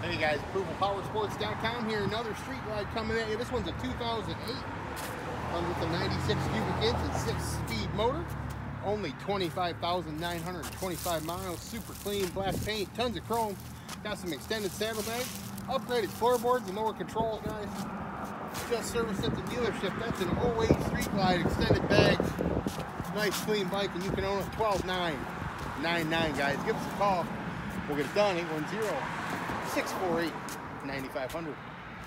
Hey guys, ApprovalPowersports.com here. Another street ride coming at you. This one's a 2008. Comes with a 96 cubic inch and 6-speed motor. Only 25,925 miles. Super clean, black paint, tons of chrome. Got some extended saddlebags, upgraded floorboards and lower controls, guys. Just serviced at the dealership. That's an 08 street glide, extended bags. Nice clean bike, and you can own it 12,999, guys. Give us a call. We'll get it done. 810-648-9500.